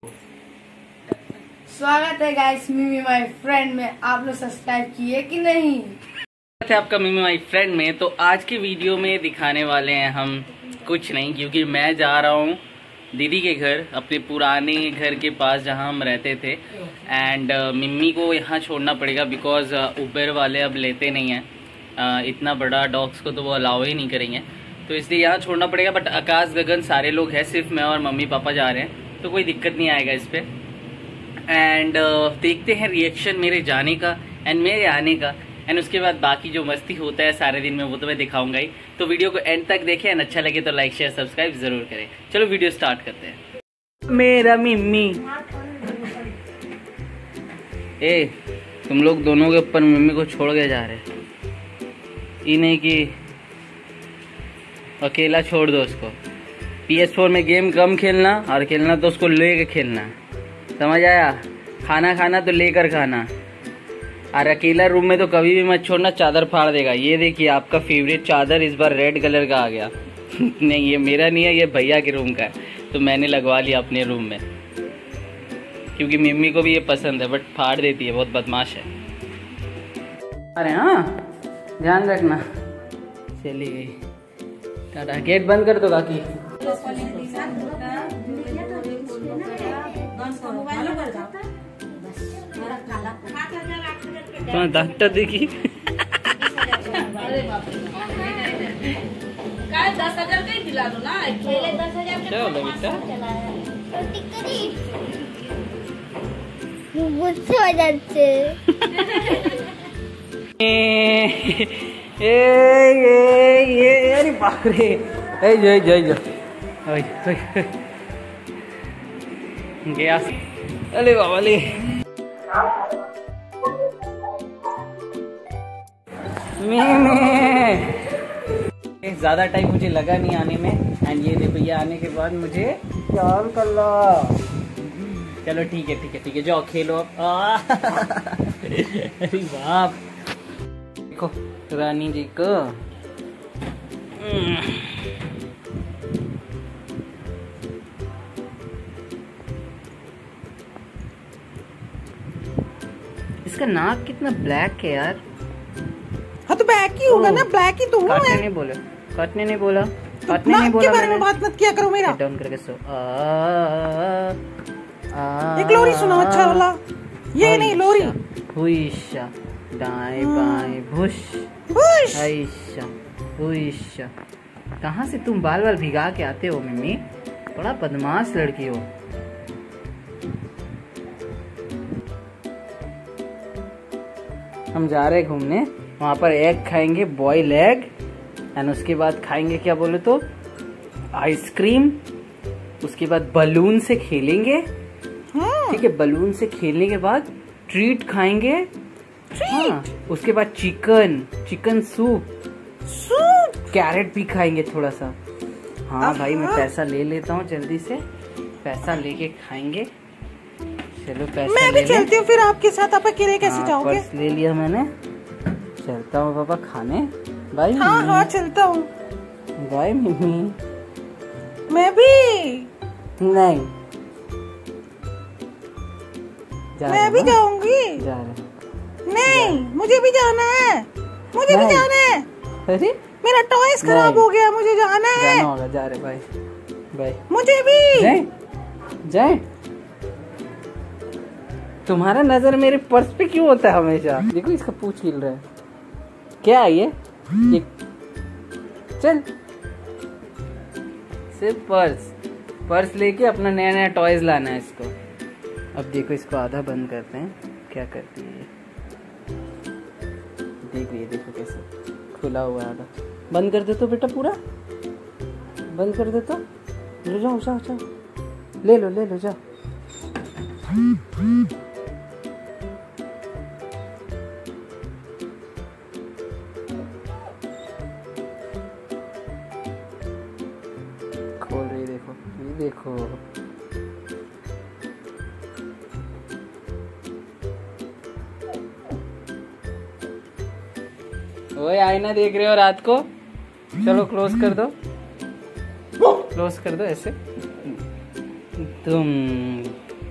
स्वागत है गाइस मिमी माई फ्रेंड में। आप लोग सब्सक्राइब किए कि नहीं? है आपका मिमी माई फ्रेंड में। तो आज की वीडियो में दिखाने वाले हैं हम कुछ नहीं, क्योंकि मैं जा रहा हूँ दीदी के घर, अपने पुराने घर के पास जहाँ हम रहते थे। एंड मिम्मी को यहाँ छोड़ना पड़ेगा बिकॉज उबर वाले अब लेते नहीं हैं। इतना बड़ा डॉग्स को तो वो अलाउ ही नहीं करेंगे, तो इसलिए यहाँ छोड़ना पड़ेगा। बट आकाश गगन सारे लोग हैं, सिर्फ मैं और मम्मी पापा जा रहे हैं, तो कोई दिक्कत नहीं आएगा इस पर। एंड देखते हैं रिएक्शन मेरे जाने का एंड मेरे आने का, एंड उसके बाद बाकी जो मस्ती होता है सारे दिन में वो तो मैं दिखाऊंगा ही। तो वीडियो को एंड तक देखें, एंड अच्छा लगे तो लाइक शेयर सब्सक्राइब जरूर करें। चलो वीडियो स्टार्ट करते हैं। मेरा मिम्मी तुम लोग दोनों के ऊपर मम्मी को छोड़ के जा रहे, ये नहीं कि अकेला छोड़ दो उसको। PS4 में गेम कम खेलना, और खेलना तो उसको लेके खेलना, समझ आया? खाना खाना तो लेकर खाना, और अकेला रूम में तो कभी भी मत छोड़ना, चादर फाड़ देगा। ये देखिए आपका फेवरेट चादर इस बार रेड कलर का आ गया। नहीं, ये मेरा नहीं है, ये भैया के रूम का है, तो मैंने लगवा लिया अपने रूम में, क्योंकि मम्मी को भी ये पसंद है, बट फाड़ देती है, बहुत बदमाश है। अरे हाँ, ध्यान रखना। चली गई, टाटा। गेट बंद कर दो काकी। डॉक्टर देखी 10,000 का ही दिला दो ना। 10,000 चलो बेटा, मुझसे हो जाते। अरे बाप रे, जय जय जय गया। अरे बाबा ले, ज्यादा टाइम मुझे लगा नहीं आने में, एंड ये देखो ये आने के बाद मुझे यार कल्ला। चलो ठीक है ठीक है ठीक है, जाओ खेलो अब। अरे बाप, देखो रानी जी को। इसका नाक कितना ब्लैक है यार। हाँ तो ब्लैक ही होगा ना, ब्लैक ही तो हूँ काटने मैं। नहीं बोला, काटने नहीं बोला, तो काटने नहीं बोला। के बारे में बात मत किया करो मेरा। डाउन करके सो। एक लोरी सुनो अच्छा वाला, ये नहीं लोरी। हुईशा दाएं बाएं भुश बुश। आयशा हुईशा। कहाँ से तुम बाल बाल भिगा के आते हो मम्मी? बड़ा बदमाश लड़की हो। हम जा रहे घूमने, वहाँ पर एग खाएंगे, बॉयल एग, एंड उसके बाद खाएंगे क्या बोले तो आइसक्रीम। उसके बाद बलून से खेलेंगे, ठीक है? बलून से खेलने के बाद ट्रीट खाएंगे। हाँ, उसके बाद चिकन सूप, कैरेट भी खाएंगे थोड़ा सा। हाँ भाई, मैं पैसा ले लेता हूँ, जल्दी से पैसा लेके खाएंगे। चलो पैसा मैं भी चलती हूँ फिर आपके साथ। आप अकेले कैसे जाओगे? पर्स ले लिया मैंने, चलता हूँ पापा खाने। बाय। हाँ हाँ चलता हूँ। Bye mummy. मैं भी नहीं, मैं भी जाऊंगी। जा रहे। नहीं, मुझे भी जाना है, मुझे भी जाना है। अरे मेरा टॉयज खराब हो गया, मुझे जाना है। जाना होगा, जा रहे। Bye bye. मुझे भी जाए। तुम्हारा नजर मेरे पर्स पे क्यों होता है हमेशा? देखो इसका पूछ हिल रहा है, क्या है ये? चल, सिर्फ पर्स लेके अपना नया नया टॉयज लाना है इसको। अब देखो इसको आधा बंद करते हैं, क्या करती है देखो, ये देखो कैसे खुला हुआ है आधा। बंद कर दे तो बेटा, पूरा बंद कर दे तो। जाओ जाओ जाओ, ले लो जाओ। खोल रही, देखो ये देखो। ओए आईना देख रहे हो रात को? चलो क्लोज कर दो, क्लोज कर दो ऐसे। तुम